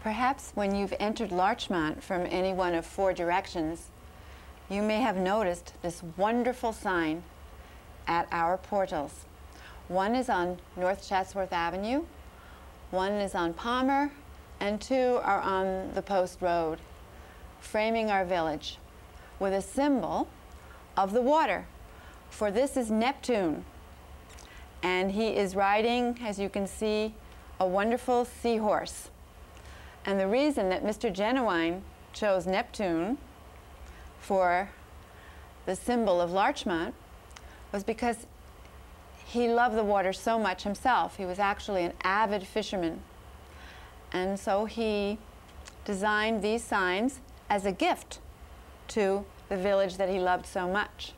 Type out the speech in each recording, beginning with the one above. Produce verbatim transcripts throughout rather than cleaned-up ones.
Perhaps when you've entered Larchmont from any one of four directions, you may have noticed this wonderful sign at our portals. One is on North Chatsworth Avenue, one is on Palmer, and two are on the Post Road, framing our village with a symbol of the water, for this is Neptune, and he is riding, as you can see, a wonderful seahorse. And the reason that Mister Jennewein chose Neptune for the symbol of Larchmont was because he loved the water so much himself. He was actually an avid fisherman. And so he designed these signs as a gift to the village that he loved so much.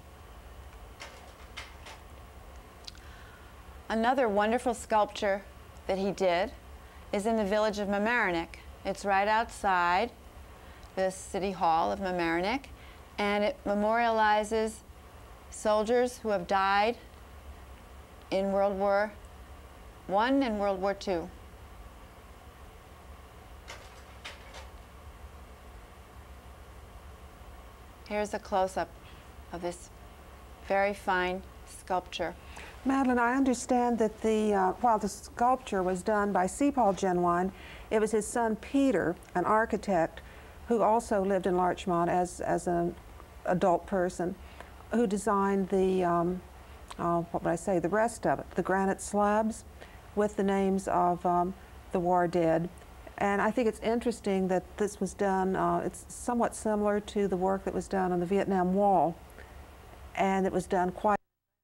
Another wonderful sculpture that he did is in the village of Marmaroneck. It's right outside the City Hall of Marmaroneck, and it memorializes soldiers who have died in World War One and World War Two. Here's a close-up of this very fine sculpture. Madeline, I understand that the, uh, while the sculpture was done by C. Paul Jennewein, it was his son Peter, an architect, who also lived in Larchmont as, as an adult person, who designed the, um, uh, what would I say, the rest of it, the granite slabs with the names of um, the war dead. And I think it's interesting that this was done, uh, it's somewhat similar to the work that was done on the Vietnam Wall, and it was done quite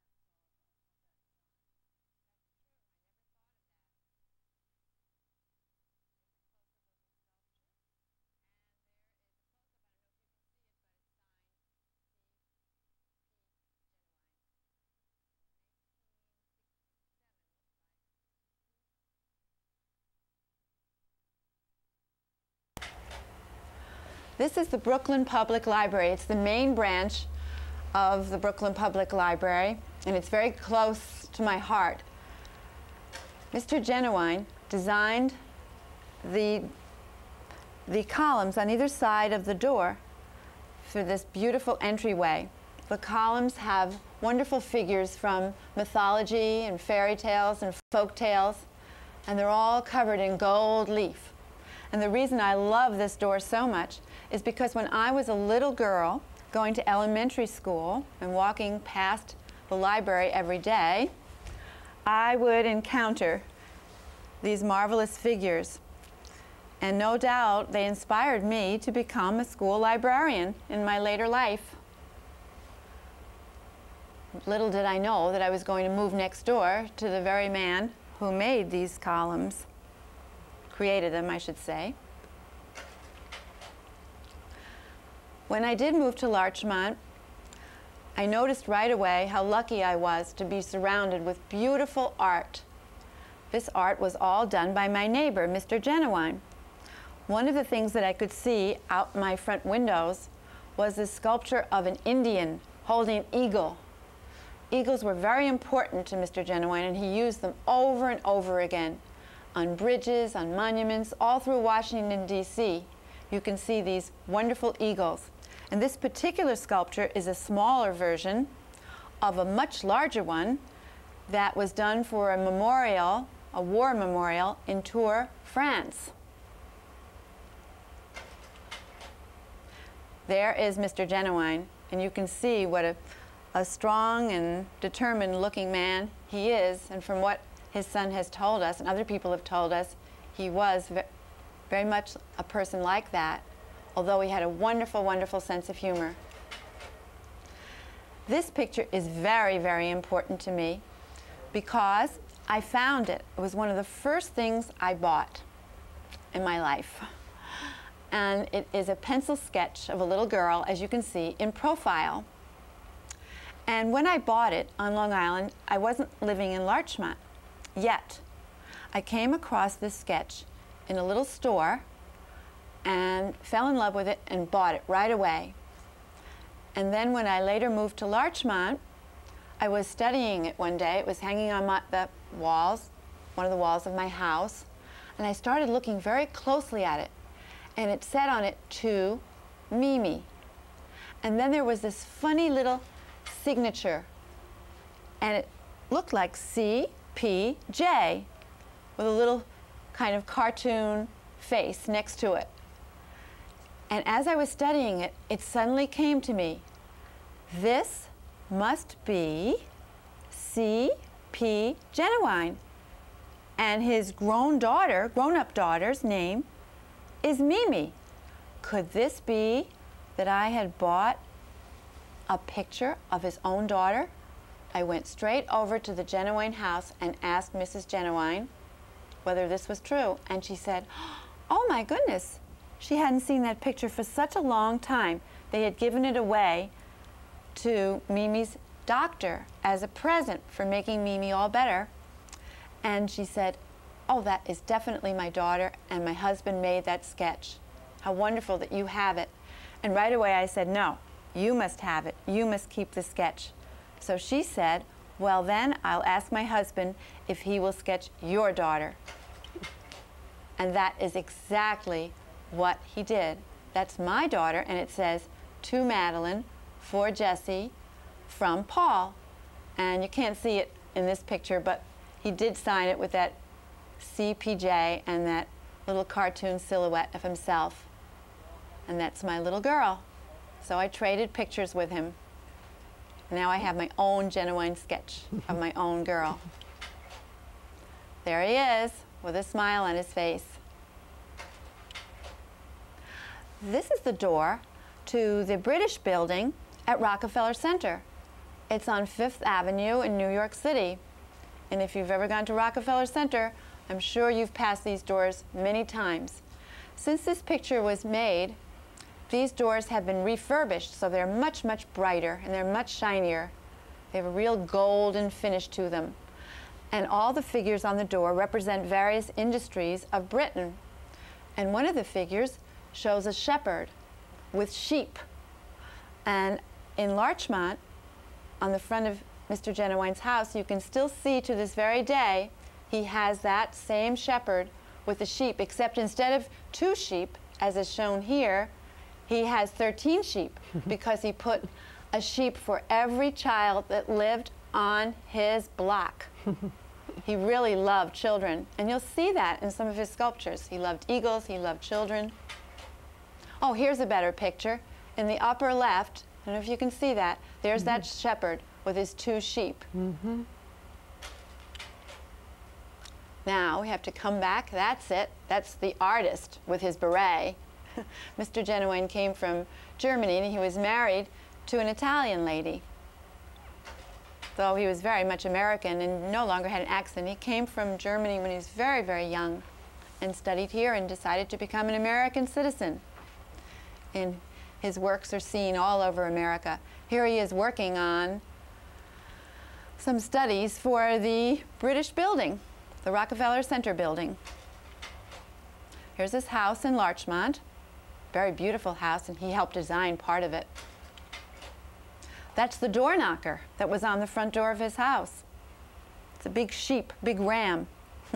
This is the Brooklyn Public Library. It's the main branch of the Brooklyn Public Library, and it's very close to my heart. Mister Jennewein designed the, the columns on either side of the door for this beautiful entryway. The columns have wonderful figures from mythology and fairy tales and folk tales, and they're all covered in gold leaf. And the reason I love this door so much is because when I was a little girl going to elementary school and walking past the library every day, I would encounter these marvelous figures. And no doubt they inspired me to become a school librarian in my later life. Little did I know that I was going to move next door to the very man who made these columns. Created them, I should say. When I did move to Larchmont, I noticed right away how lucky I was to be surrounded with beautiful art. This art was all done by my neighbor, Mister Jennewein. One of the things that I could see out my front windows was the sculpture of an Indian holding an eagle. Eagles were very important to Mister Jennewein, and he used them over and over again. On bridges, on monuments, all through Washington, D C, you can see these wonderful eagles. And this particular sculpture is a smaller version of a much larger one that was done for a memorial, a war memorial in Tours, France. There is Mister Jennewein, and you can see what a, a strong and determined looking man he is, and from what his son has told us, and other people have told us, he was ve very much a person like that, although he had a wonderful, wonderful sense of humor. This picture is very, very important to me because I found it. It was one of the first things I bought in my life. And it is a pencil sketch of a little girl, as you can see, in profile. And when I bought it on Long Island, I wasn't living in Larchmont yet. I came across this sketch in a little store and fell in love with it and bought it right away. And then when I later moved to Larchmont, I was studying it one day. It was hanging on my, the walls, one of the walls of my house, and I started looking very closely at it. and it said on it, to Mimi. And then there was this funny little signature, and it looked like C P J with a little kind of cartoon face next to it. And as I was studying it, it suddenly came to me, this must be C P Jennewein, and his grown daughter, grown-up daughter's name is Mimi. Could this be that I had bought a picture of his own daughter? I went straight over to the Jennewein house and asked Missus Jennewein whether this was true, and she said, oh my goodness, she hadn't seen that picture for such a long time. They had given it away to Mimi's doctor as a present for making Mimi all better. And she said, oh, that is definitely my daughter, and my husband made that sketch. How wonderful that you have it. And right away I said, no, you must have it. You must keep the sketch. So she said, well then I'll ask my husband if he will sketch your daughter. And that is exactly what he did. That's my daughter, and it says, to Madeline, for Jessie, from Paul. And you can't see it in this picture, but he did sign it with that C P J and that little cartoon silhouette of himself. And that's my little girl. So I traded pictures with him. Now I have my own Jennewein sketch of my own girl. There he is, with a smile on his face. This is the door to the British building at Rockefeller Center. It's on Fifth Avenue in New York City. And if you've ever gone to Rockefeller Center, I'm sure you've passed these doors many times. Since this picture was made, these doors have been refurbished, so they're much, much brighter and they're much shinier. They have a real golden finish to them. And all the figures on the door represent various industries of Britain. And one of the figures shows a shepherd with sheep. And in Larchmont, on the front of Mister Jennewein's house, you can still see to this very day he has that same shepherd with the sheep, except instead of two sheep, as is shown here, he has thirteen sheep because he put a sheep for every child that lived on his block. He really loved children, and you'll see that in some of his sculptures. He loved eagles, he loved children. Oh, here's a better picture. In the upper left, I don't know if you can see that, there's mm-hmm. that shepherd with his two sheep. Mm-hmm. Now we have to come back. That's it. That's the artist with his beret. Mister Jennewein came from Germany, and he was married to an Italian lady. Though he was very much American and no longer had an accent, he came from Germany when he was very, very young and studied here and decided to become an American citizen. And his works are seen all over America. Here he is working on some studies for the British building, the Rockefeller Center building. Here's his house in Larchmont. Very beautiful house, and he helped design part of it. That's the door knocker that was on the front door of his house. It's a big sheep, big ram.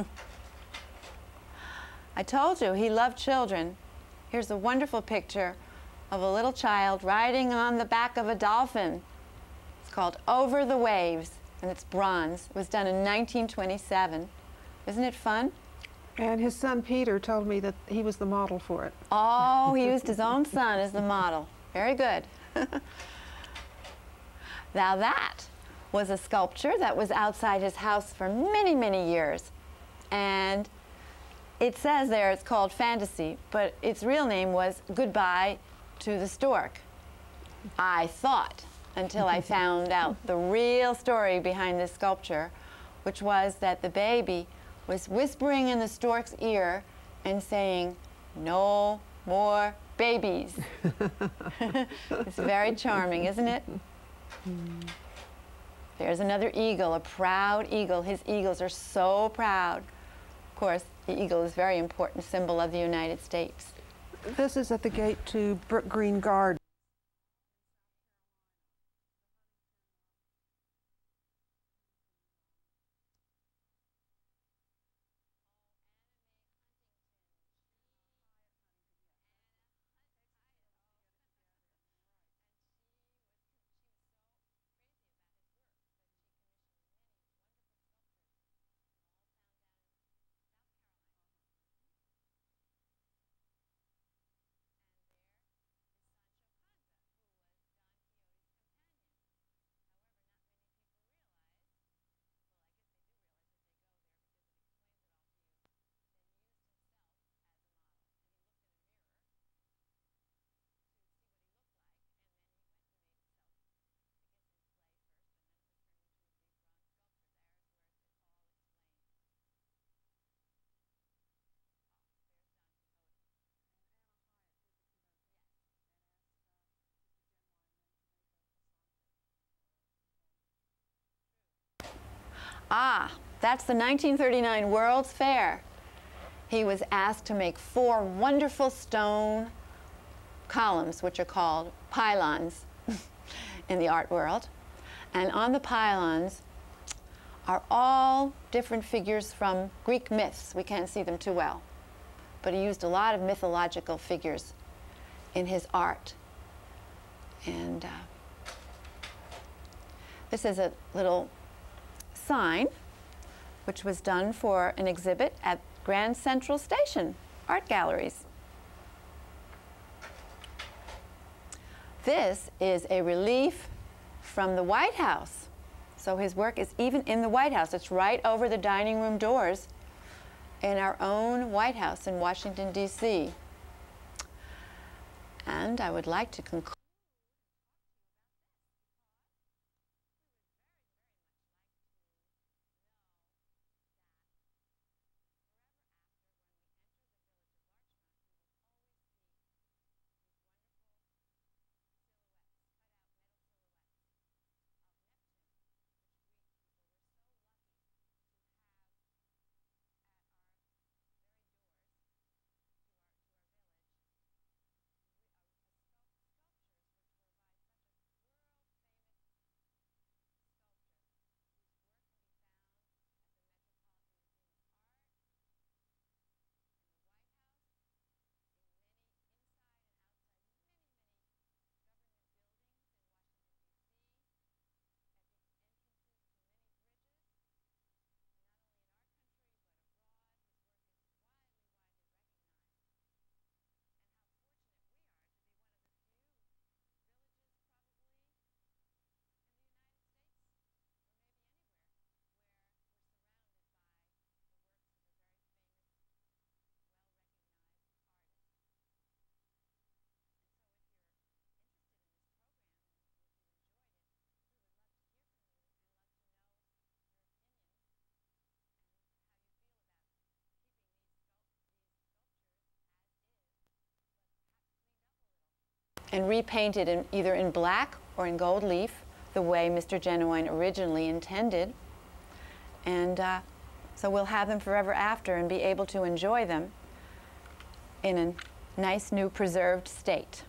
I told you he loved children. Here's a wonderful picture of a little child riding on the back of a dolphin. It's called Over the Waves, and it's bronze. It was done in nineteen twenty-seven. Isn't it fun? And his son Peter told me that he was the model for it. Oh, he used his own son as the model. Very good. Now that was a sculpture that was outside his house for many, many years. And it says there it's called Fantasy, but its real name was Goodbye to the Stork. I thought, until I found out the real story behind this sculpture, which was that the baby was whispering in the stork's ear and saying, "No more babies." It's very charming, isn't it? There's another eagle, a proud eagle. His eagles are so proud. Of course, the eagle is a very important symbol of the United States. This is at the gate to Brook Green Garden. Ah, that's the nineteen thirty-nine World's Fair. He was asked to make four wonderful stone columns, which are called pylons in the art world. And on the pylons are all different figures from Greek myths. We can't see them too well, but he used a lot of mythological figures in his art. And uh, this is a little sign which was done for an exhibit at Grand Central Station Art Galleries. This is a relief from the White House. So his work is even in the White House. It's right over the dining room doors in our own White House in Washington, D C And I would like to conclude. And repainted in either in black or in gold leaf, the way Mister Jennewein originally intended. And uh, so we'll have them forever after and be able to enjoy them in a nice new preserved state.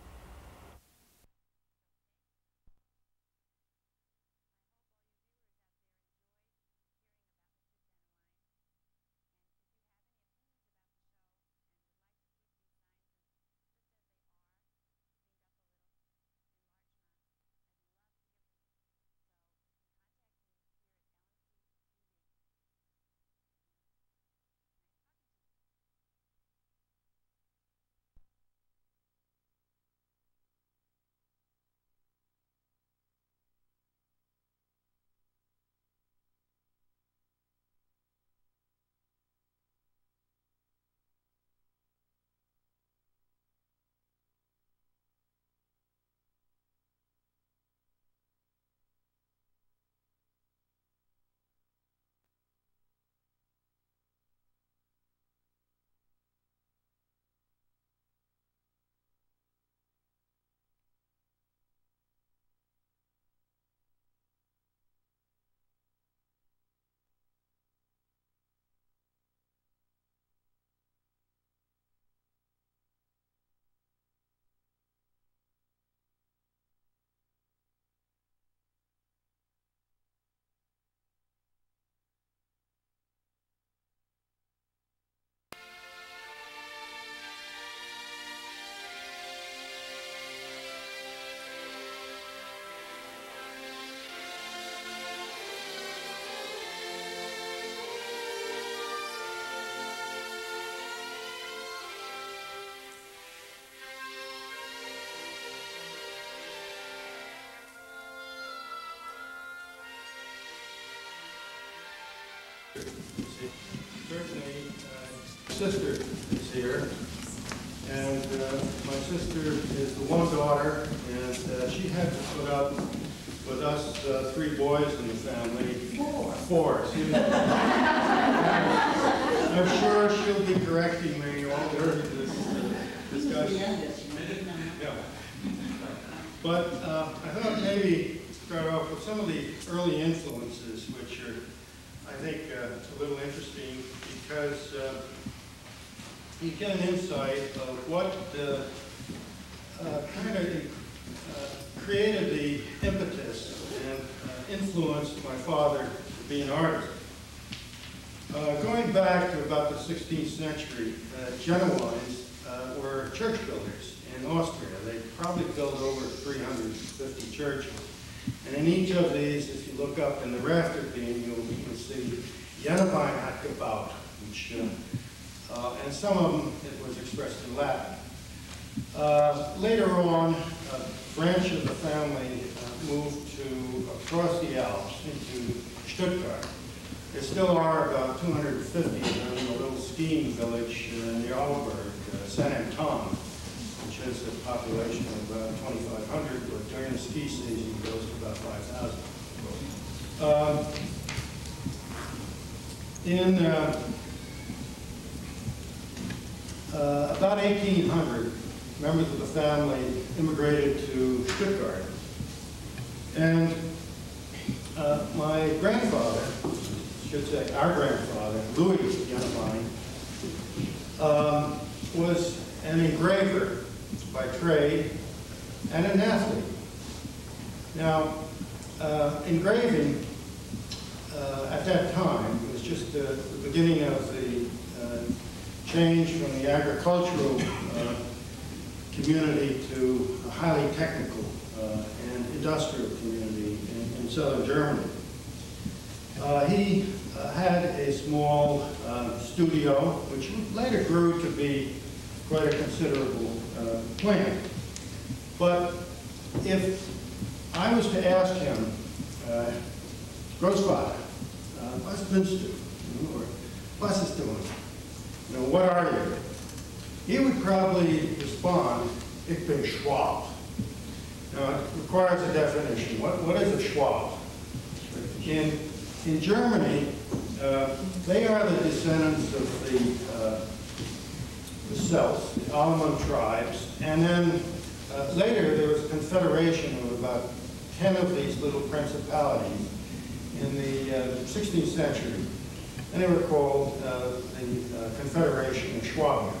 Certainly, uh, sister is here, and uh, my sister is the one daughter, and uh, she had to put up with us uh, three boys in the family. Four. Four, excuse me. I'm sure she'll be correcting me all during this uh, discussion. Yeah. But uh, I thought maybe start off with some of the early influences which are I think, uh, a little interesting because uh, you get an insight of what uh, uh, kind of uh, created the impetus and uh, influenced my father to be an artist. Uh, going back to about the sixteenth century, uh, Jenneweins uh, were church builders in Austria. They probably built over three hundred fifty churches. And in each of these, if you look up in the rafter beam, you'll, you'll see Jennewein hat gebaut, which, uh, uh, and some of them, it was expressed in Latin. Uh, later on, a branch of the family uh, moved to across the Alps into Stuttgart. There still are about two hundred fifty of them in a little skiing village uh, near Augsburg, uh, Saint Anton, which has a population of about twenty-five hundred, but during the ski season it goes to about five thousand. Um, in uh, uh, about eighteen hundred, members of the family immigrated to Stuttgart. And uh, my grandfather, I should say our grandfather, Louis Jennewein, um, was an engraver by trade and an athlete. Now, uh, engraving uh, at that time was just uh, the beginning of the uh, change from the agricultural uh, community to a highly technical uh, and industrial community in, in southern Germany. Uh, he uh, had a small uh, studio, which later grew to be quite a considerable uh, plant. But if I was to ask him, uh, Großvater, uh, was bist du? Or was ist du? You know, what are you? He would probably respond, ich bin Schwab. Now, it requires a definition. What, what is a Schwab? In, in Germany, uh, they are the descendants of the, uh, the Celts, the Alman tribes, and then uh, later there was a confederation of about ten of these little principalities in the uh, sixteenth century, and they were called uh, the uh, Confederation of Swabia.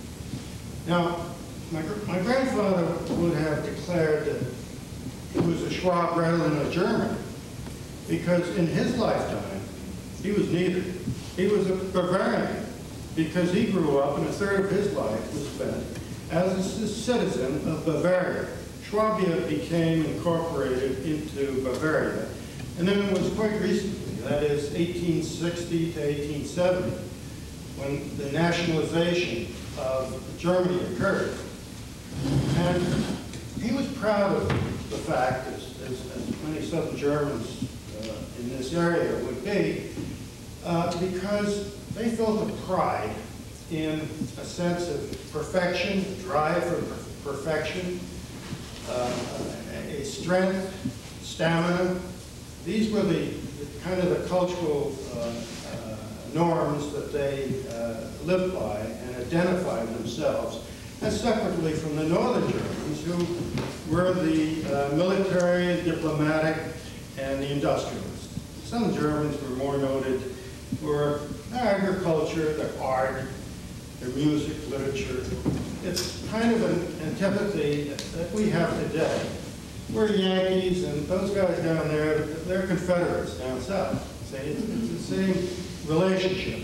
Now, my, my grandfather would have declared that he was a Schwab rather than a German, because in his lifetime, he was neither. He was a Bavarian, because he grew up and a third of his life was spent as a citizen of Bavaria. Swabia became incorporated into Bavaria, and then it was quite recently, that is eighteen sixty to eighteen seventy, when the nationalization of Germany occurred. And he was proud of the fact, as, as, as many Southern Germans uh, in this area would be, uh, because they felt a pride in a sense of perfection, a drive for perfection, uh, a strength, stamina. These were the, the kind of the cultural uh, uh, norms that they uh, lived by and identified themselves, as separately from the Northern Germans, who were the uh, military, diplomatic, and the industrialists. Some Germans were more noted for their agriculture, their art, their music, literature. It's kind of an antipathy that we have today. We're Yankees, and those guys down there, they're Confederates down south. See, it's, it's the same relationship.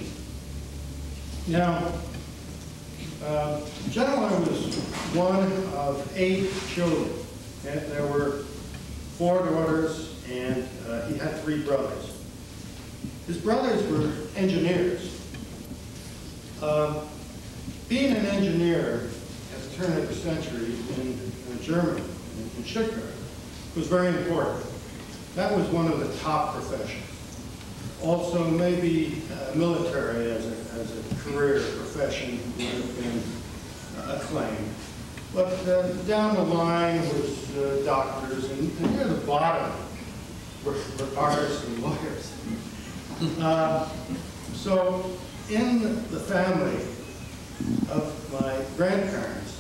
Now, uh, Jennewein was one of eight children. And there were four daughters, and uh, he had three brothers. His brothers were engineers. Uh, being an engineer at the turn of the century in, in Germany, in, in Stuttgart, was very important. That was one of the top professions. Also, maybe uh, military as a, as a career profession would have been uh, acclaimed. But uh, down the line was uh, doctors, and, and near the bottom were, were artists and lawyers. Uh, so, in the family of my grandparents,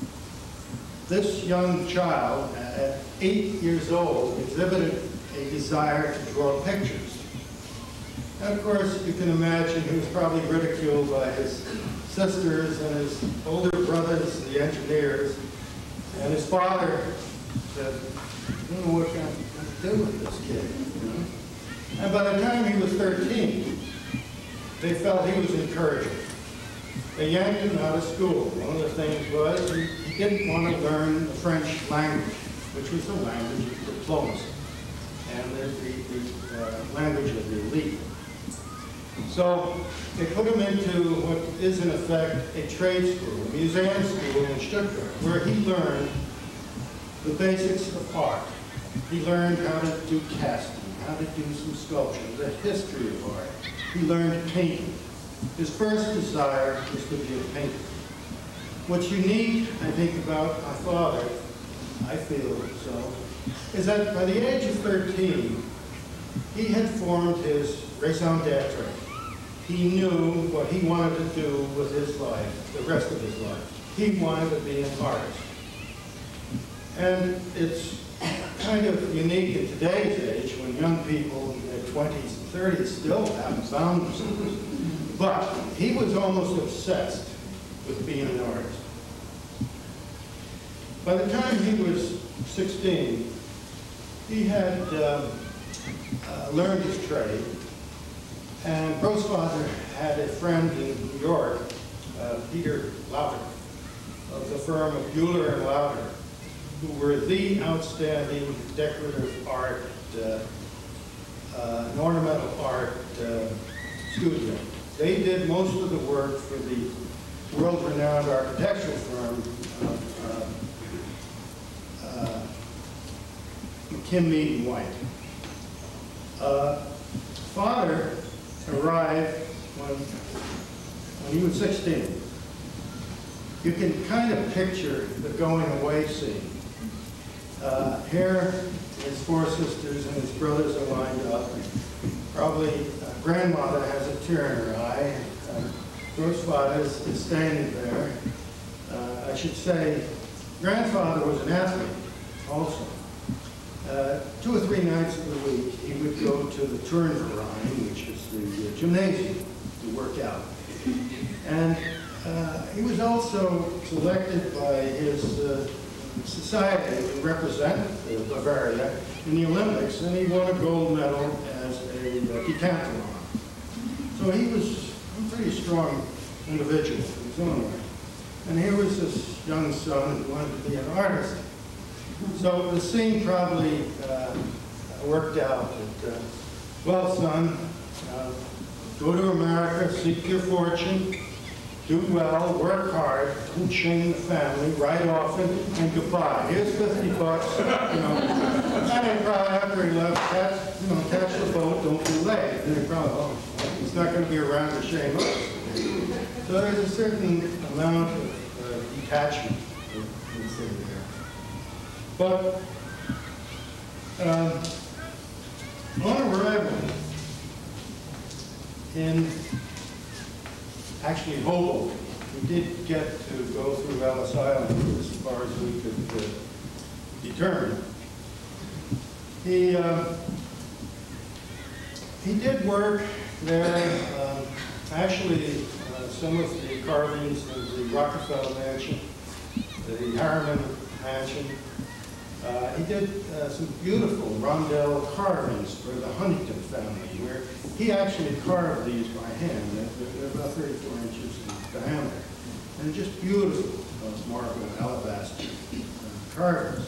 this young child, at eight years old, exhibited a desire to draw pictures. And of course, you can imagine he was probably ridiculed by his sisters and his older brothers, the engineers. And his father said, I don't know what I'm going to do with this kid. You know? And by the time he was thirteen, they felt he was incorrigible. They yanked him out of school. One of the things was he, he didn't want to learn the French language, which was the language of diplomacy and the, the, the uh, language of the elite. So they put him into what is in effect a trade school, a museum school in Stuttgart, where he learned the basics of art. He learned how to do casting, how to do some sculpture, the history of art. He learned painting. His first desire was to be a painter. What's unique, I think, about my father, I feel so, is that by the age of thirteen, he had formed his raison d'etre. He knew what he wanted to do with his life, the rest of his life. He wanted to be an artist. And it's kind of unique in today's age when young people in their twenties and thirties still haven't found themselves. But he was almost obsessed with being an artist. By the time he was sixteen, he had uh, uh, learned his trade. And Bro's father had a friend in New York, uh, Peter Lauter, of the firm of Buehler and Lauter, who were the outstanding decorative art, uh, uh, and ornamental art uh, studio. They did most of the work for the world-renowned architectural firm of uh, uh, McKim, White. Uh, father arrived when, when he was sixteen. You can kind of picture the going away scene. Uh, here, his four sisters and his brothers are lined up. Probably uh, grandmother has a tear in her eye. Uh, Bro's father is, is standing there. Uh, I should say, grandfather was an athlete also. Uh, two or three nights of the week, he would go to the Turnverein, which is the uh, gymnasium, to work out. And uh, he was also selected by his uh, society to represent uh, Bavaria in the Olympics, and he won a gold medal as a uh, decathlon. So he was a pretty strong individual in his own way. And here was this young son who wanted to be an artist. So the scene probably uh, worked out that, uh, well, son, uh, go to America, seek your fortune, do well, work hard, don't shame the family, write often, and goodbye. Here's fifty bucks, you know. And then probably after he left, catch, you know, catch the boat, don't be late. And he probably, oh, he's not going to be around to shame us. So there's a certain amount of uh, detachment in sitting there. But um, on arrival in actually Hoboken, we did get to go through Ellis Island as far as we could uh, determine. He uh, he did work there. Uh, actually, uh, some of the carvings of the Rockefeller Mansion, the Harriman Mansion. Uh, he did uh, some beautiful rondel carvings for the Huntington family, where he actually carved these by hand. They're, they're about thirty-four inches in diameter. And just beautiful, those marble alabaster uh, carvings.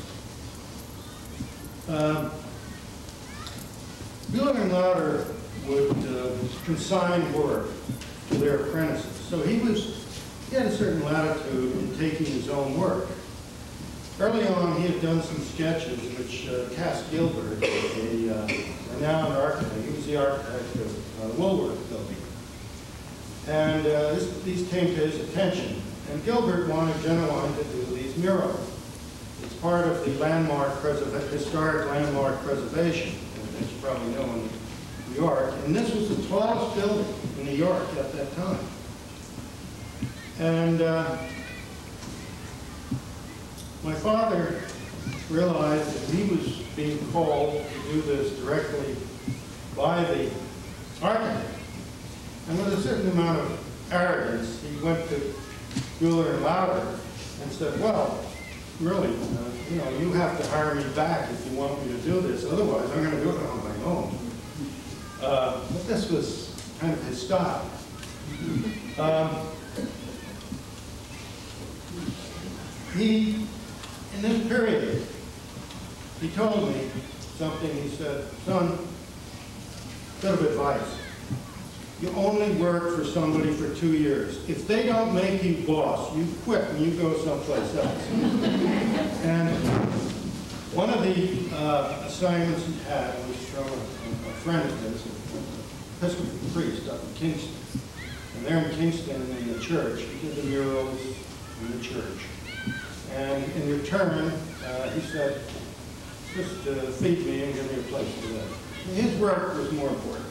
Um, Buehler and Lauter would uh, consign work to their apprentices. So he was, he had a certain latitude in taking his own work. Early on, he had done some sketches which uh, Cass Gilbert, a uh, renowned architect, he was the architect of uh, Woolworth Building. And uh, this, these came to his attention. And Gilbert wanted Jennewein to do these murals. It's part of the landmark historic landmark preservation, as you probably know, in New York. And this was the tallest building in New York at that time. And uh, my father realized that he was being called to do this directly by the architect. And with a certain amount of arrogance, he went to Bueller and Lauder and said, well, really, uh, you know, you have to hire me back if you want me to do this. Otherwise, I'm going to do it on my own. Uh, but this was kind of his style. Um, he, in this period, he told me something. He said, son, bit of advice. You only work for somebody for two years. If they don't make you boss, you quit and you go someplace else. And one of the uh, assignments he had was from a, a friend of his, an Episcopal priest up in Kingston. And there in Kingston, in the church, he did the murals in the church. And in return, uh, he said, just uh, feed me and give me a place to live. His work was more important.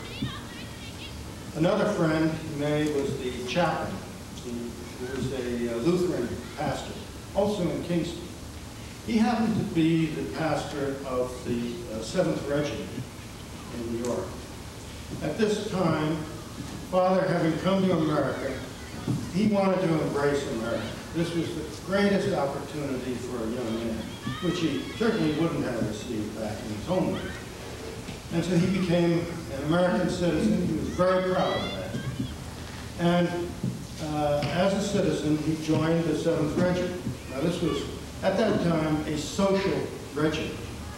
Another friend he made was the chaplain, who was a uh, Lutheran pastor, also in Kingston. He happened to be the pastor of the uh, seventh Regiment in New York. At this time, Father, having come to America, he wanted to embrace America. This was the greatest opportunity for a young man, which he certainly wouldn't have received back in his homeland. And so he became an American citizen. He was very proud of that. And uh, as a citizen, he joined the seventh Regiment. Now this was, at that time, a social regiment.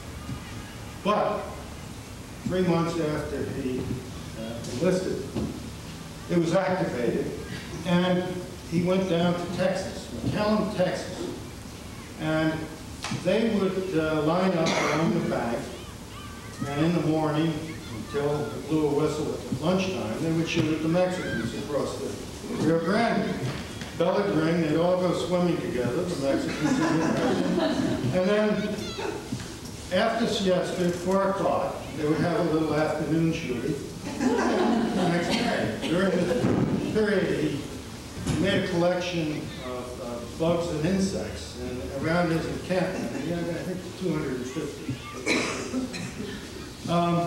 But three months after he uh, enlisted, it was activated, and he went down to Texas, McAllen, Texas. And they would uh, line up along the bank, and in the morning, until it blew a whistle at lunchtime, they would shoot at the Mexicans across the Rio Grande. Bell would ring, they'd all go swimming together, the Mexicans and the Americans. And then, after siesta at four o'clock, they would have a little afternoon shooting. The next day, during this period, he made a collection of uh, bugs and insects, and around his encampment, he had, I think, two hundred fifty. Um,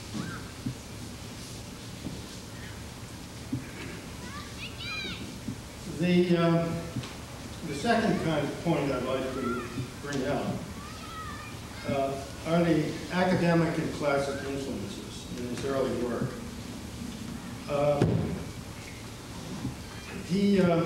the, um, the second kind of point I'd like to bring out uh, are the academic and classic influences in his early work. Uh, he, um,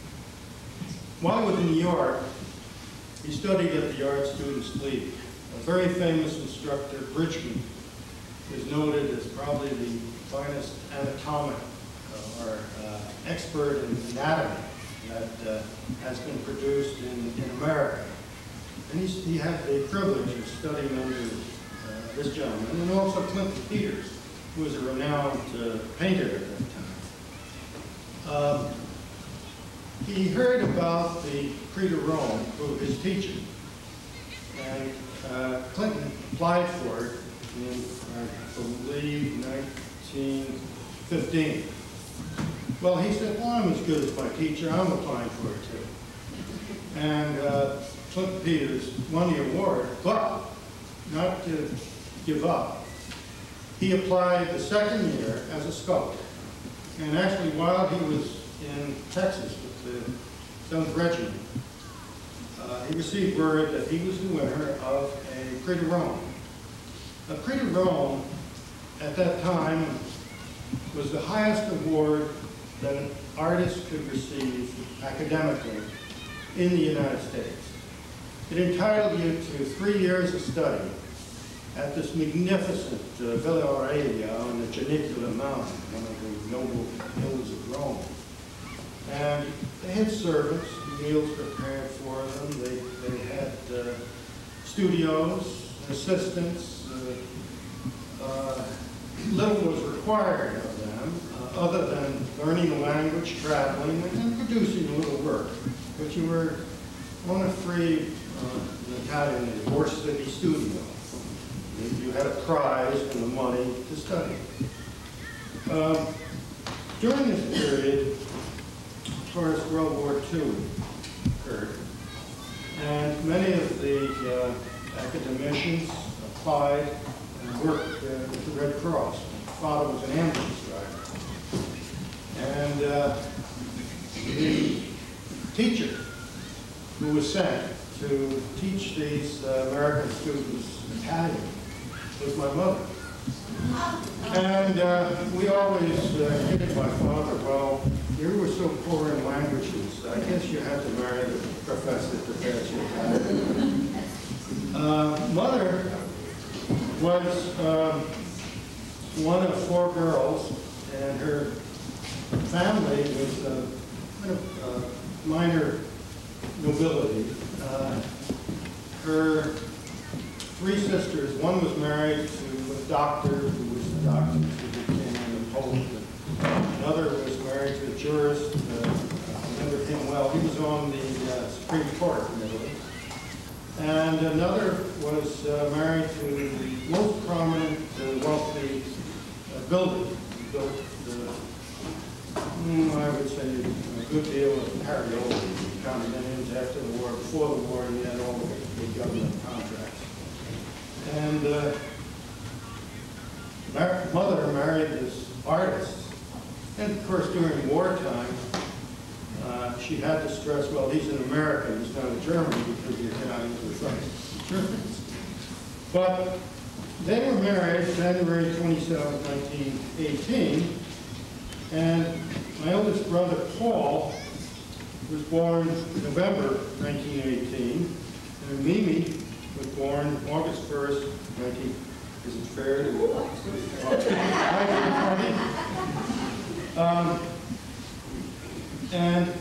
while he was in New York, he studied at the Art Students League. A very famous instructor, Bridgman, is noted as probably the finest anatomic uh, or uh, expert in anatomy that uh, has been produced in, in America. And he's, he had the privilege of studying under uh, this gentleman, and also Clinton Peters, who was a renowned uh, painter at that time. Um, he heard about the Prix de Rome through his teacher, and uh, Clinton applied for it in, I believe, nineteen fifteen. Well, he said, well, I'm as good as my teacher, I'm applying for it too. And uh, Clinton Peters won the award, but not to give up. He applied the second year as a sculptor. And actually, while he was in Texas with the seventh Regiment, uh, he received word that he was the winner of a Prix de Rome. A Prix de Rome, at that time, was the highest award that an artist could receive academically in the United States. It entitled you to three years of study at this magnificent uh, Villa Aurelia on the Janicula Mountain, one of the noble hills of Rome. And they had servants, meals prepared for them. They, they had uh, studios, assistants. Uh, uh, little was required of them, uh, other than learning the language, traveling, and producing a little work. But you were on a free, uh, in Italian, a borsa studio. You had a prize and the money to study. Um, during this period, of course, World War Two occurred, and many of the uh, academicians applied and worked uh, with the Red Cross. My father was an ambulance driver. uh, the teacher who was sent to teach these uh, American students Italian was my mother. And uh, we always uh, kidded my father, well, you were so poor in languages, I guess you had to marry the professor to pass your Italian. Uh, mother was uh, one of four girls, and her family was uh, kind of uh, minor nobility. Uh, her three sisters, one was married to a doctor who was the doctor who became an Napoleon. Another was married to a jurist. Uh, I remember him well. He was on the uh, Supreme Court in Italy. And another was uh, married to the most prominent, uh, wealthy uh, builder. He built, uh, mm, I would say, a good deal of carryover condominiums after the war. Before the war, he had all the big government contracts. And uh, my mother married this artist. And of course, during wartime, uh, she had to stress, well, he's an American, he's not a German, because the Italians were French Germans. But they were married January twenty-seventh, nineteen eighteen, and my oldest brother, Paul, was born November nineteen eighteen, and Mimi was born August first, nineteen, is it fair to nineteen twenty? Um, and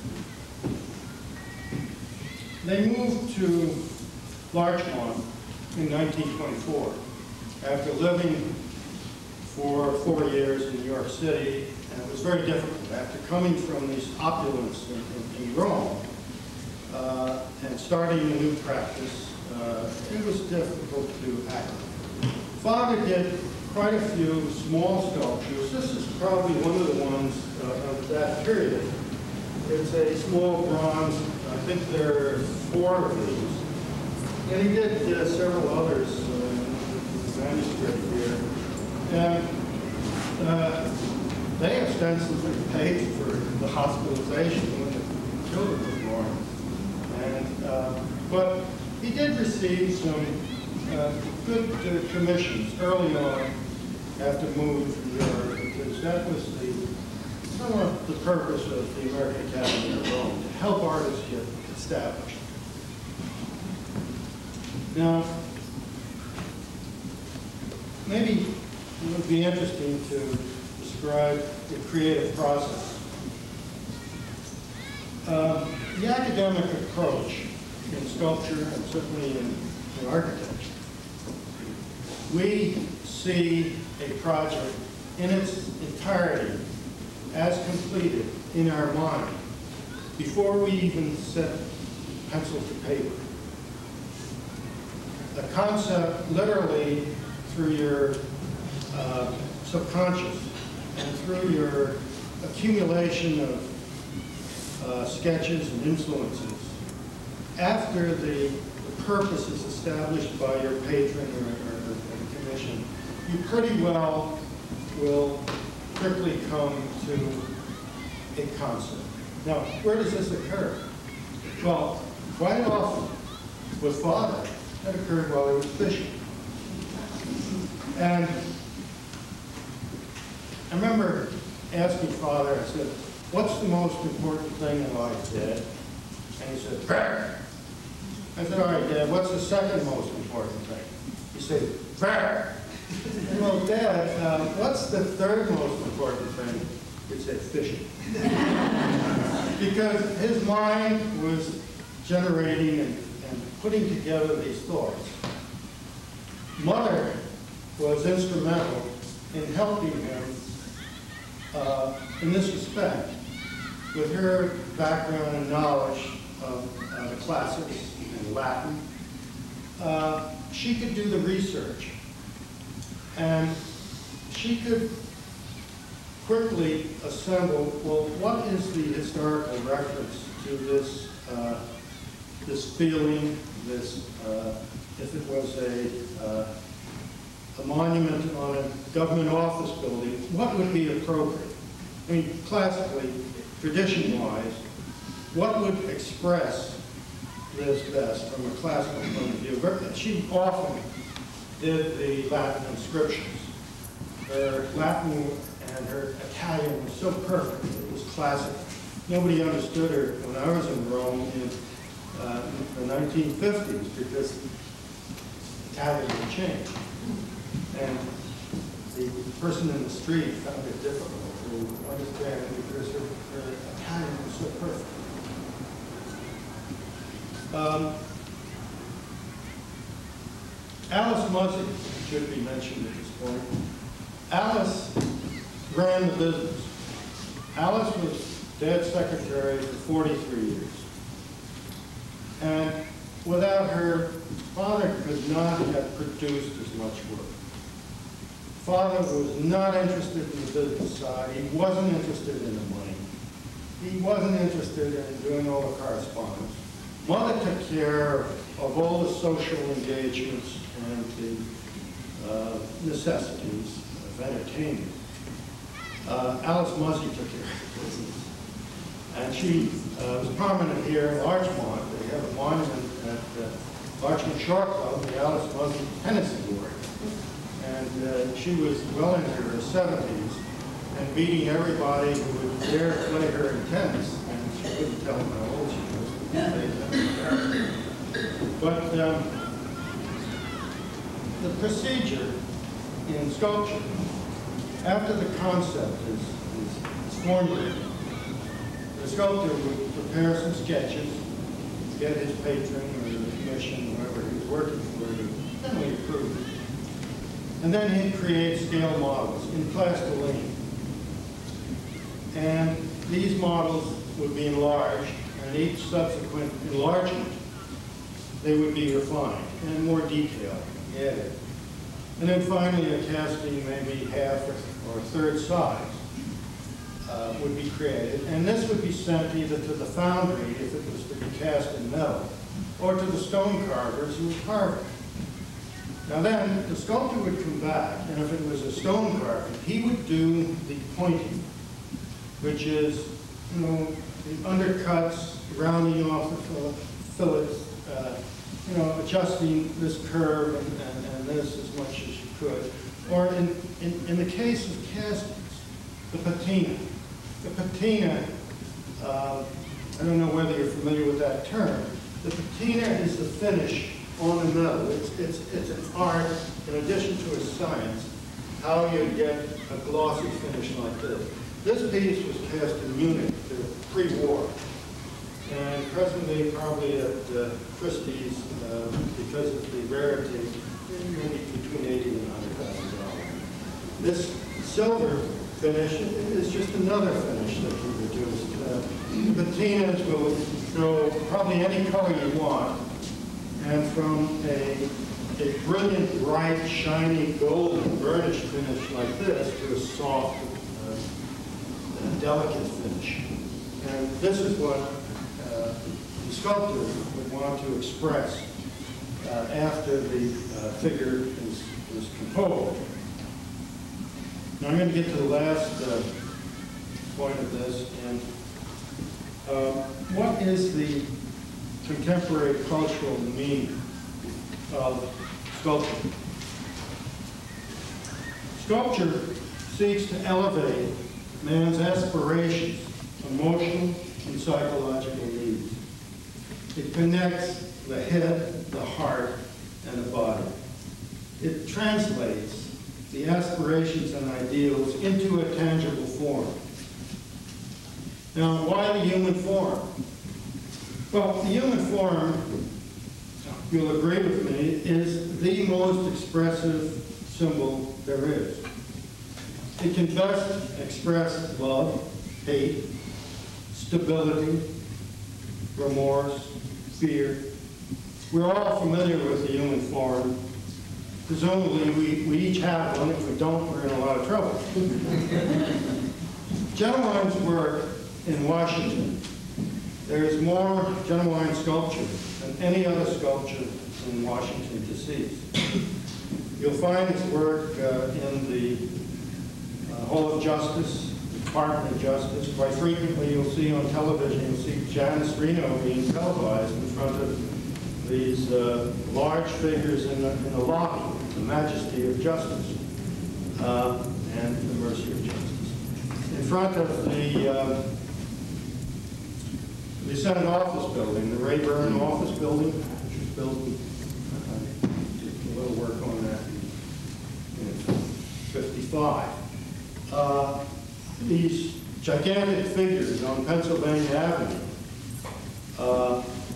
they moved to Larchmont in nineteen twenty-four after living for four years in New York City, and it was very difficult. After coming from these opulence in, in, in Rome uh, and starting a new practice, uh, it was difficult to acclimate. Father did quite a few small sculptures. This is probably one of the ones uh, of that period. It's a small bronze, I think there are four of these. And he did uh, several others uh, in the manuscript here. And uh, they ostensibly paid for the hospitalization when the children were born. And, uh, but he did receive some uh, good uh, commissions early on after moving from Europe, because that was the somewhat the purpose of the American Academy of Rome, to help artists get established. Now, maybe it would be interesting to describe the creative process. Um, the academic approach in sculpture and certainly in, in architecture, we see a project in its entirety as completed in our mind before we even set pencil to paper. The concept literally through your uh, subconscious and through your accumulation of uh, sketches and influences, after the, the purpose is established by your patron or, or, or the commission, you pretty well will quickly come to a concept. Now, where does this occur? Well, quite often with Father, that occurred while he was fishing. And I remember asking Father, I said, what's the most important thing in life, Dad? And he said, prayer. I said, all right, Dad, what's the second most important thing? He said, prayer. And well, Dad, uh, what's the third most important thing? He said, fishing. Because his mind was generating and, and putting together these thoughts. Mother was instrumental in helping him uh, in this respect, with her background and knowledge of uh, the classics and Latin. Uh, she could do the research, and she could quickly assemble, well, what is the historical reference to this, uh, this feeling, this, uh, if it was a, uh, a monument on a government office building, what would be appropriate? I mean, classically, tradition-wise, what would express Liz best from a classical point of view? She often did the Latin inscriptions. Her Latin and her Italian was so perfect. It was classic. Nobody understood her when I was in Rome in uh, the nineteen fifties because Italian had changed. And the person in the street found it difficult to understand because her, her Italian was so perfect. Um, Alice Muzzy should be mentioned at this point. Alice ran the business. Alice was Dad's secretary for forty-three years. And without her, Father could not have produced as much work. Father was not interested in the business side. He wasn't interested in the money. He wasn't interested in doing all the correspondence. Mother took care of all the social engagements and the uh, necessities of entertainment. Uh, Alice Muzzy took care of the business. And she uh, was prominent here in Larchmont. They have a monument at uh, Larchmont Shore Club, the Alice Muzzy Tennis Award. And uh, she was well into her seventies and beating everybody who would dare play her in tennis. And she couldn't tell them how old she was. But um, the procedure in sculpture, after the concept is, is, is formulated, the sculptor would prepare some sketches, get his patron or the commission, whoever he was working for, to generally approve it. And then he'd create scale models in plastiline. And these models would be enlarged, and each subsequent enlargement, they would be refined and more detail added. And then finally, a casting maybe half or a third size uh, would be created. And this would be sent either to the foundry, if it was to be cast in metal, or to the stone carvers who would carve it. Now then, the sculptor would come back, and if it was a stone carving, he would do the pointing, which is, you know, the undercuts, rounding off the fillets, uh, you know, adjusting this curve and, and, and this as much as you could. Or in, in, in the case of castings, the patina. The patina, uh, I don't know whether you're familiar with that term. The patina is the finish on the metal. It's, it's, it's an art, in addition to a science, how you get a glossy finish like this. This piece was cast in Munich pre-war, and presently probably at uh, Christie's, uh, because of the rarity, maybe between eighty and one hundred thousand dollars. This silver finish is just another finish that we reduced. Uh, the patinas will throw probably any color you want, and from a, a brilliant, bright, shiny, golden, burnished finish like this to a soft, uh, delicate finish. And this is what uh, the sculptor would want to express uh, after the uh, figure is, is composed. Now I'm going to get to the last uh, point of this, and uh, what is the contemporary cultural meaning of sculpture? Sculpture seeks to elevate man's aspirations, emotional and psychological needs. It connects the head, the heart, and the body. It translates the aspirations and ideals into a tangible form. Now, why the human form? Well, the human form, you'll agree with me, is the most expressive symbol there is. It can best express love, hate, stability, remorse, fear. We're all familiar with the human form. Presumably, we, we each have one. If we don't, we're in a lot of trouble. Jennewein's work in Washington, there is more Jennewein sculpture than any other sculpture in Washington D C You'll find his work uh, in the uh, Hall of Justice, the Department of Justice. Quite frequently you'll see on television, you'll see Janice Reno being televised in front of these uh, large figures in the, in the lobby, the majesty of justice uh, and the mercy of justice. In front of the, uh, the Senate office building, the Rayburn office building, which was built, uh, did a little work on that in fifty-five. Uh, these gigantic figures on Pennsylvania Avenue. Uh,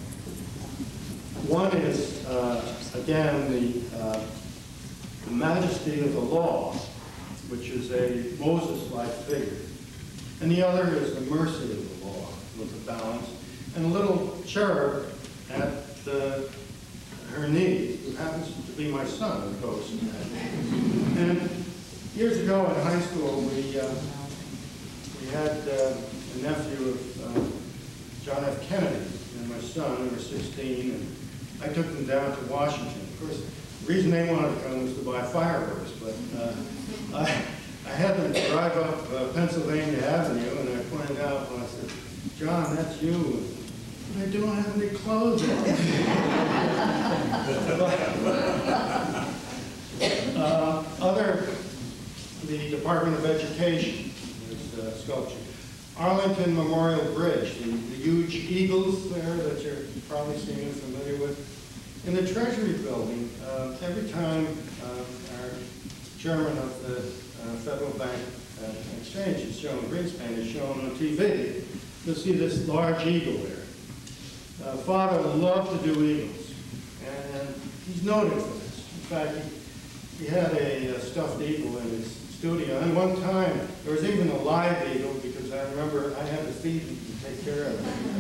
one is, uh, again, the, uh, the majesty of the law, which is a Moses-like figure. And the other is the mercy of the law, with a balance. And a little cherub at uh, her knee, who happens to be my son, of course. And years ago in high school, we, uh, we had uh, a nephew of uh, John F. Kennedy and my son, who were sixteen, and I took them down to Washington. Of course, the reason they wanted to come was to buy fireworks, but uh, I, I had them drive up uh, Pennsylvania Avenue, and I pointed out, when I said, John, that's you. I don't have any clothes on. uh, other, the Department of Education is uh, sculpture. Arlington Memorial Bridge, the, the huge eagles there that you're probably seeing and familiar with. In the Treasury Building, uh, every time uh, our chairman of the uh, Federal Bank uh, Exchange is shown, Greenspan is shown on T V, you'll see this large eagle there. Uh, Father loved to do eagles, and he's noted for this. In fact, he, he had a, a stuffed eagle in his studio, and one time there was even a live eagle, because I remember I had to feed him and take care of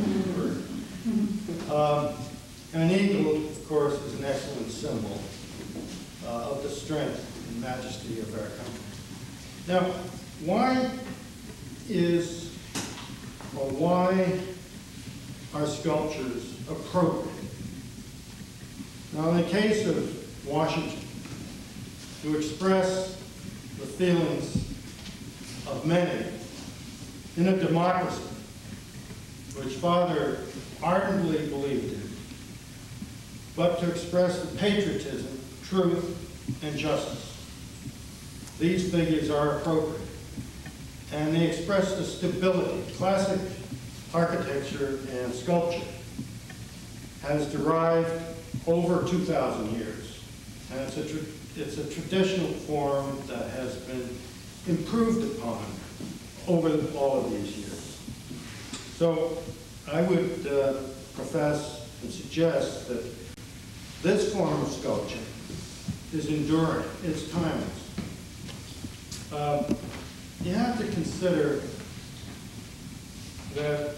him. um, and an eagle, of course, is an excellent symbol uh, of the strength and majesty of our country. Now, why is, or why are sculptures appropriate? Now, in the case of Washington, to express the feelings of many in a democracy, which Father ardently believed in, but to express the patriotism, truth, and justice. These figures are appropriate, and they express the stability. Classic architecture and sculpture has derived over two thousand years, and it's a, tra it's a traditional form that has been improved upon over all of these years. So I would uh, profess and suggest that this form of sculpture is enduring, it's timeless. Um, you have to consider that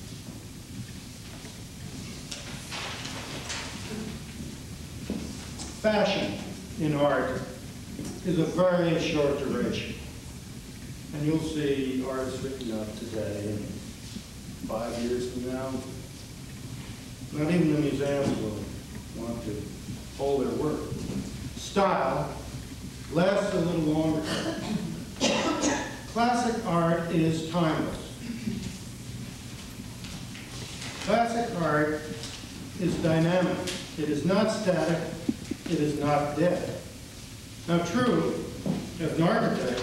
fashion in art is a very short duration. And you'll see artists written up today, and five years from now, not even the museums will want to hold their work. Style lasts a little longer. Classic art is timeless. Classic art is dynamic. It is not static. It is not dead. Now, true, as an architect,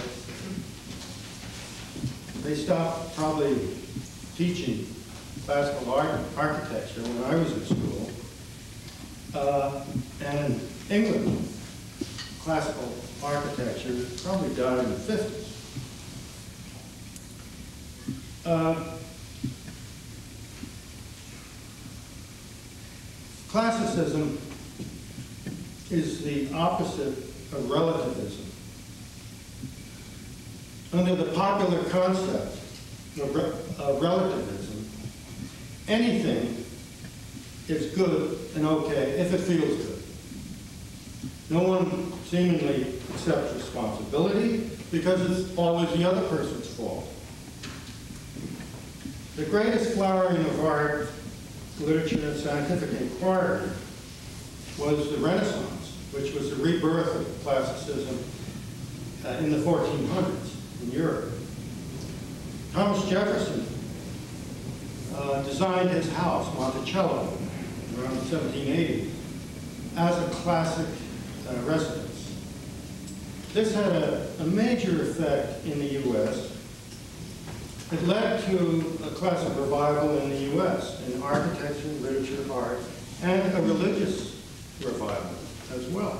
they stopped probably teaching classical art architecture when I was in school. Uh, and in England, classical architecture probably died in the fifties. Uh, classicism is the opposite of relativism. Under the popular concept of, re of relativism, anything is good and okay if it feels good. No one seemingly accepts responsibility because it's always the other person's fault. The greatest flowering of art, literature, and scientific inquiry was the Renaissance, which was the rebirth of classicism uh, in the fourteen hundreds in Europe. Thomas Jefferson uh, designed his house, Monticello, around seventeen eighty, as a classic uh, residence. This had a, a major effect in the U S It led to a classic revival in the U S in architecture, literature, art, and a religious revival as well.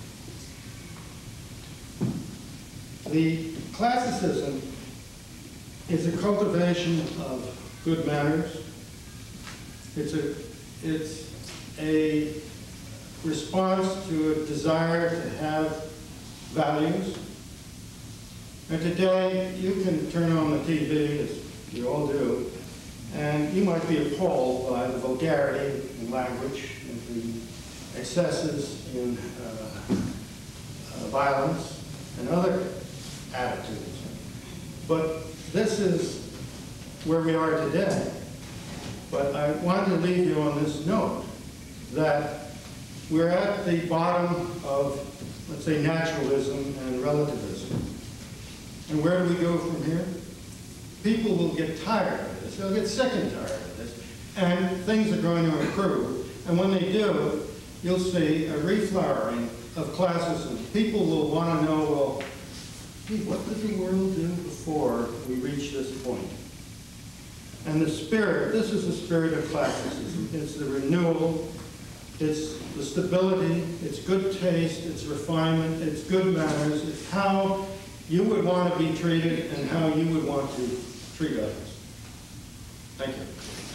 The classicism is a cultivation of good manners. It's a, it's a response to a desire to have values. And today, you can turn on the T V, as you all do, and you might be appalled by the vulgarity in language and the excesses in uh, uh, violence and other attitudes. But this is where we are today. But I want to leave you on this note that we're at the bottom of, let's say, naturalism and relativism. And where do we go from here? People will get tired of this. They'll get sick and tired of this. And things are going to improve. And when they do, you'll see a reflowering of classism. People will want to know, well, gee, what did the world do before we reach this point? And the spirit, this is the spirit of classicism. It's the renewal, it's the stability, it's good taste, it's refinement, it's good manners, it's how you would want to be treated and how you would want to treat others. Thank you.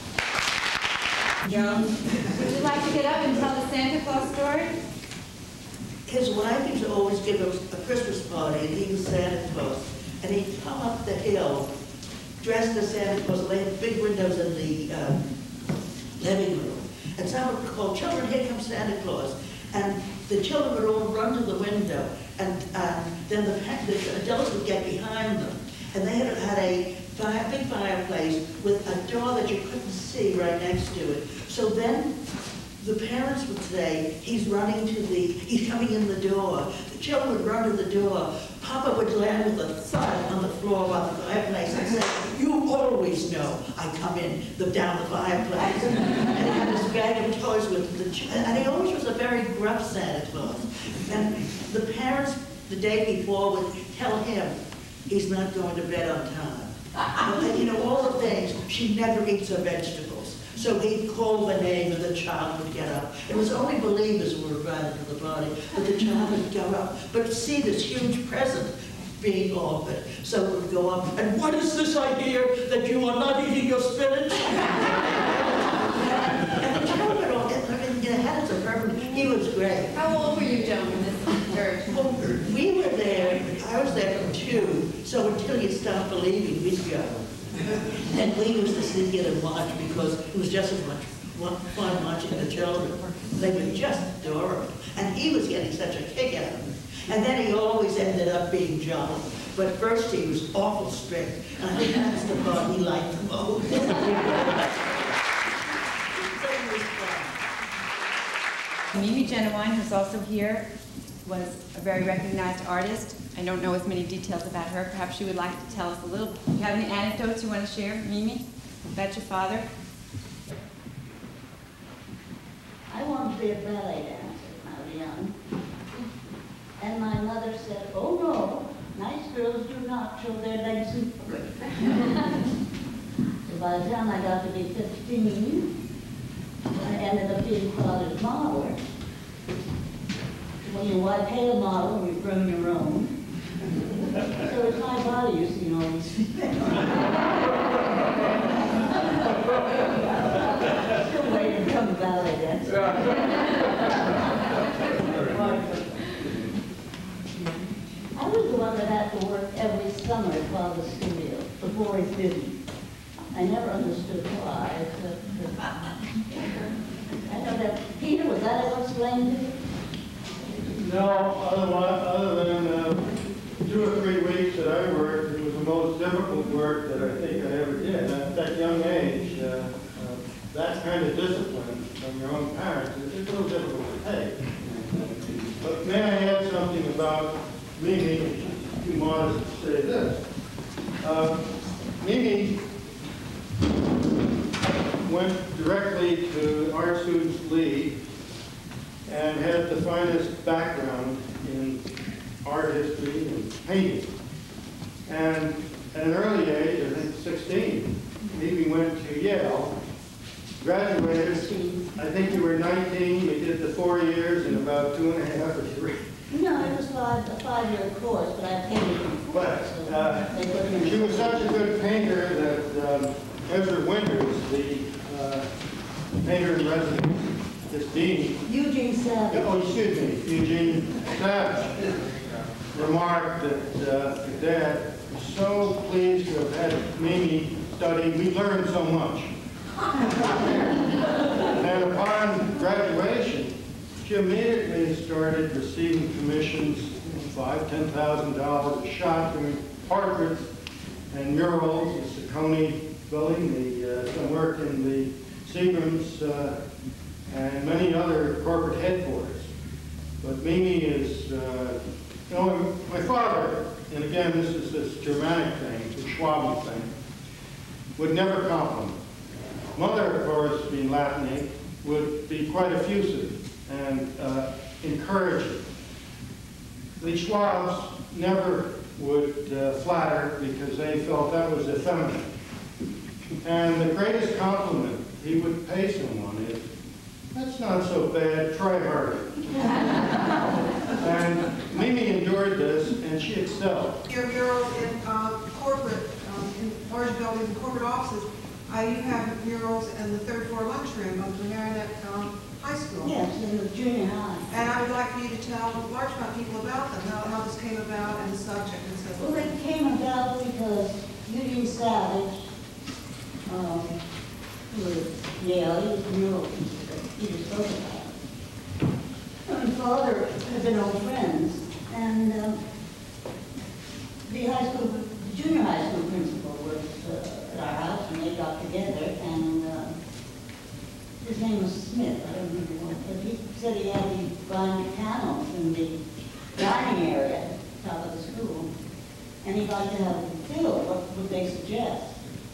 Joan, would you like to get up and tell the Santa Claus story? His wife used to always give him a Christmas party, and he was Santa Claus. And he'd come up the hill, dressed as Santa Claus, and they had big windows in the um, living room. And someone would call, "Children, here comes Santa Claus." And the children would all run to the window, and uh, then the, the adults would get behind them. And they had, had a fire, big fireplace with a door that you couldn't see right next to it. So then the parents would say, "He's running to the, he's coming in the door." The children would run to the door. Papa would land with a thud on the floor by the fireplace and say, "You always know I come in the, down the fireplace." And he had this bag of toys with the, ch and he always was a very gruff Santa Claus. And the parents, the day before, would tell him he's not going to bed on time. And, you know, all the things. She never eats her vegetables. So he'd call the name and the child would get up. It was only believers who were invited to the party, but the child would go up. But see this huge present being offered. So it would go up, "And what is this I hear that you are not eating your spinach?" And the children all, I mean, their heads are perfect. He was great. How old were you, Joan, in this church? Well, we were there, I was there from two, so until you stop believing, we'd go. And we used to sit here and watch because it was just as much fun watching the children. They were just adorable. And he was getting such a kick out of it. And then he always ended up being jolly. But first he was awful strict. And I think that's the part he liked the most. So he was fun. Mimi Jennewein, who's also here, was a very recognized artist. I don't know as many details about her. Perhaps she would like to tell us a little. Do you have any anecdotes you want to share, Mimi, about your father? I wanted to be a ballet dancer when I was young. And my mother said, "Oh no, nice girls do not show their legs in public." So by the time I got to be fifteen, I ended up being father's model. When you want to pay a model, you bring your own. So it's my body you've seen all these things. Still waiting to become a ballet dancer. I was the one that had to work every summer at Father's studio before he didn't. I never understood why, except that I know that. Peter, was that ever explained to you? No, otherwise, other than uh, two or three weeks that I worked, it was the most difficult work that I think I ever did. And at that young age, uh, uh, that kind of discipline from your own parents is a little difficult to take. But may I add something about Mimi, too modest to say this. Uh, Mimi went directly to Art Students League and had the finest background in art history and painting. And at an early age, I think sixteen, Mimi went to Yale, graduated. I think you were nineteen, you did the four years in about two and a half or three. No, it was five, a five-year course, but I painted before. But so uh, they put me in- she was such a good painter that um, Ezra Winters, the uh, painter in residence, this dean, Eugene Savage. oh, excuse me, Eugene Savage, remarked that uh, his dad was so pleased to have had Mimi study. We learned so much. And upon graduation, she immediately started receiving commissions, five, ten thousand dollars a shot, doing portraits and murals, the Saccone building, the uh, some work in the Seagram's, uh, and many other corporate headquarters. But Mimi is, uh, you know, my father, and again, this is this Germanic thing, the Schwaben thing, would never compliment. Mother, of course, being Latinate, would be quite effusive and uh, encouraging. The Schwabs never would uh, flatter because they felt that was effeminate. And the greatest compliment he would pay someone is, "That's not so bad, try harder." And Mimi endured this, and she excelled. Your murals in uh, corporate, um, in large buildings and corporate offices, uh, you have murals in the third floor lunchroom of the Marmaroneck um, High School. Yes, in the junior high. And I would like for you to tell Larchmont people about them, how, how this came about and the subject and so Well, forth. it came about because Eugene Savage, um, who was Yale, he was a mural teacher, he just spoke about it. My father had been old friends, and um, the high school, the junior high school principal was uh, at our house, and they got together, and uh, his name was Smith, I don't remember what, but he said he had these fine panels in the dining area at the top of the school, and he'd like to have them filled. What would they suggest?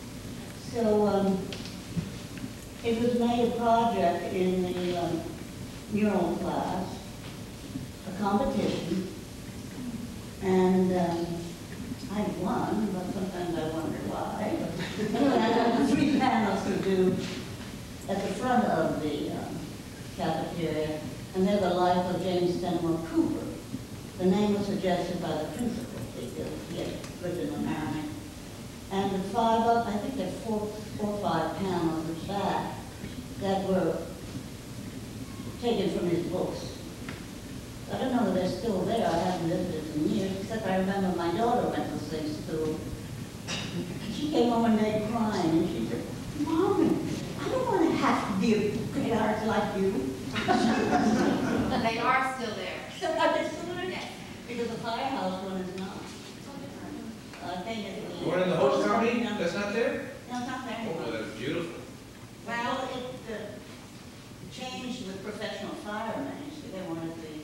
So um, it was made a project in the um, mural class, a competition, and um, I won, but sometimes I wonder why. But I had three panels to do at the front of the um, cafeteria, and they're the life of James Fenimore Cooper. The name was suggested by the principal because he had lived in the Marmaroneck. And the five of, I think there are four, four or five panels at the back that were taken from his books. I don't know if they're still there. I haven't visited in years, except I remember my daughter went to the same school. She came home one day crying, and she said, "Mommy, I don't want to have to be a great artist like you." They are still there. So are they still there? Yes. Because the firehouse one is not. I think it's The one in the host company, that's not there? No, it's not there Oh, anymore. that's beautiful. Well, it uh, changed with professional firemen. You see, they wanted the,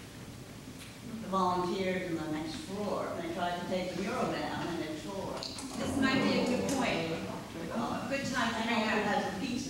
the volunteers in the next floor. And they tried to take the mural down and they tore. This might be a good point. Good time to I bring know it up has a pizza.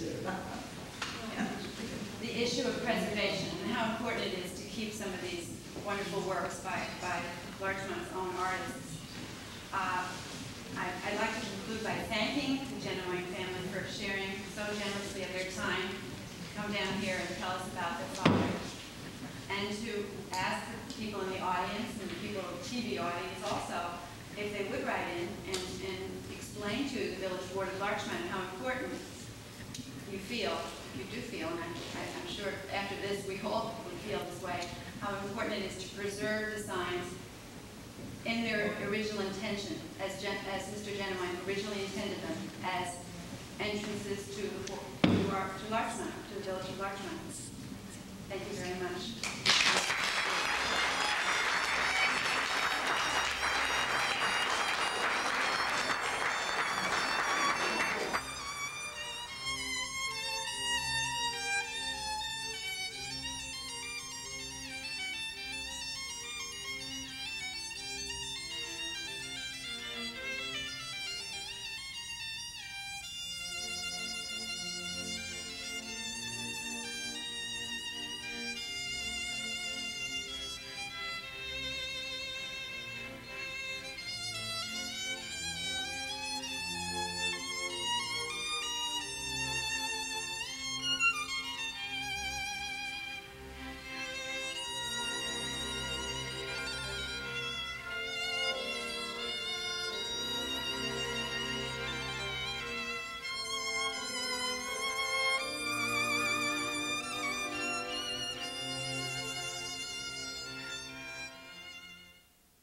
the issue of preservation and how important it is to keep some of these wonderful works by, by Larchmont's own artists. Uh, I, I'd like to conclude by thanking the Jennewein family for sharing so generously of their time to come down here and tell us about their father, and to ask the people in the audience and the people of the T V audience also if they would write in and, and explain to the Village Board of Larchmont how important you feel, you do feel, and I'm, I, I'm sure after this we all would feel this way, how important it is to preserve the signs in their original intention, as, Jen, as Mister Jennewein originally intended them, as entrances to, the, to, our, to Larchmont, to the Village of Larchmont. Thank you very much.